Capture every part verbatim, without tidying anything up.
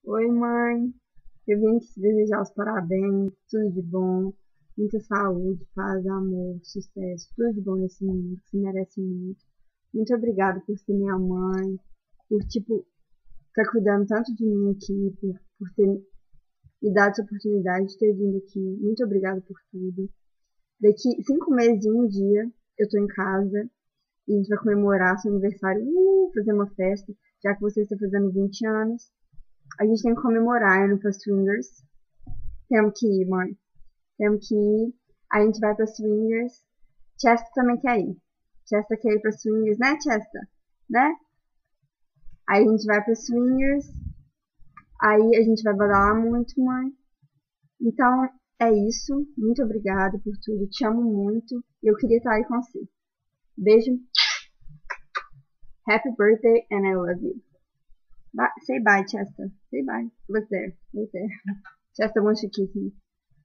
Oi, mãe. Eu vim te desejar os parabéns, tudo de bom, muita saúde, paz, amor, sucesso, tudo de bom nesse mundo, que você merece muito. Muito obrigada por ser minha mãe, por, tipo, estar cuidando tanto de mim aqui, por, por ter me dado essa oportunidade de ter vindo aqui. Muito obrigada por tudo. Daqui cinco meses e um dia, eu tô em casa e a gente vai comemorar seu aniversário, uh, fazer uma festa, já que você está fazendo vinte anos. A gente tem que comemorar, indo pra Swingers. Temos que ir, mãe. Temos que ir. A gente vai pra Swingers. Chester também quer ir. Chester quer ir pra Swingers, né, Chester? Né? Aí a gente vai pra Swingers. Aí a gente vai badalar muito, mãe. Então, é isso. Muito obrigada por tudo. Te amo muito. E eu queria estar aí com você. Beijo. Happy birthday and I love you. Bye. Say bye, Chester. Say bye. Look there. Look there. Chester wants to kiss me.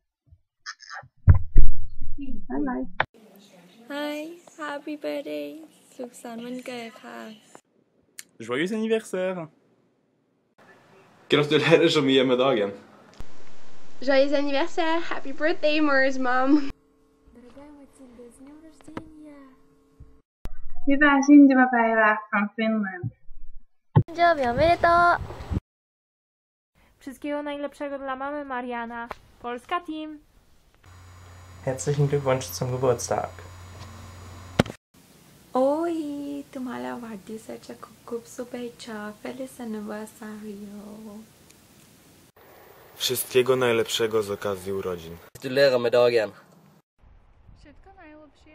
Bye bye. Hi, happy birthday. สุขสันต์วันเกิดค่ะ Joyeux anniversaire. Gratulerer så mye med dagen. Joyeux anniversaire. Happy birthday, Mars mom. Hyvää syntymäpäivää from Finland. Wszystkiego najlepszego dla mamy Mariana. Polska Team! Herzlichen Glückwunsch zum Geburtstag. Oi, तुम्हाला वाढदिवसाच्या खूप खूप शुभेच्छा. Feliz aniversario. Wszystkiego najlepszego z okazji urodzin. Gratulerar med dagen. Wszystko najlepsze.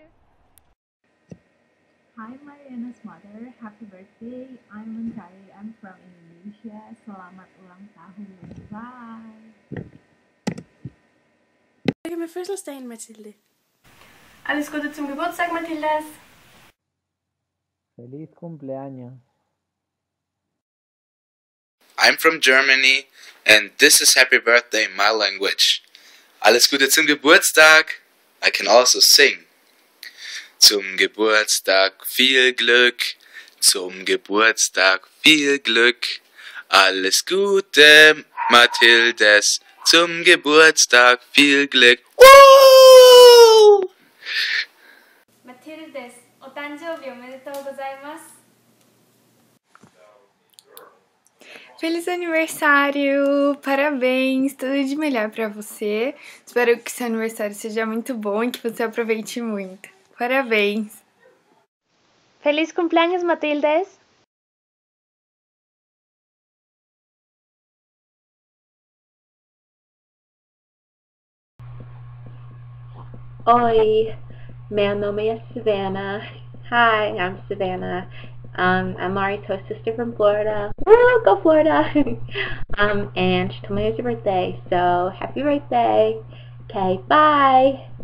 Hi Mariana's mother, happy birthday. I'm Mentari, I'm from Indonesia. Selamat ulang tahun. Bye. Lykke med fødselsdagen, Mathilde. Alles Gute zum Geburtstag, Mathildas. Feliz cumpleaños. I'm from Germany, and this is happy birthday in my language. Alles Gute zum Geburtstag. I can also sing. Zum Geburtstag viel Glück, zum Geburtstag viel Glück. Alles Gute, Mathildes, zum Geburtstag viel Glück. Woo! Mathildes, o誕生日おめでとうございます。 Feliz aniversário! Parabéns! Tudo de melhor pra você. Espero que seu aniversário seja muito bom e que você aproveite muito. Parabéns! Feliz cumpleaños, Mathildes. Oi, meu nome é Savannah. Hi, I'm Savannah. Um, I'm Marito's sister from Florida. Woo, go Florida! um, and she told me it was her birthday, so happy birthday. Okay, bye!